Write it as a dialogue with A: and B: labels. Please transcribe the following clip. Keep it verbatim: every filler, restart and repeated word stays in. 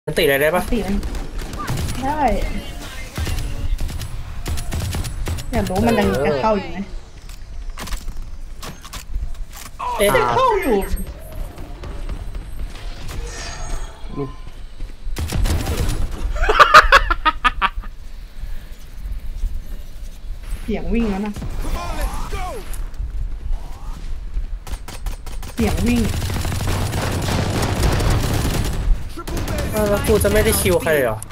A: มันติอะไรได้ปะ
B: ตีมันได้อยากรู้มันยังจะเข้าอยู่ไหม
A: เอ๊ะ
B: จะเข้าอยู่เสียงวิ่งแล้วนะเสียงวิ่ง
A: อ้าวแล้วกูจะไม่ได้คิวใครเลยเหรอ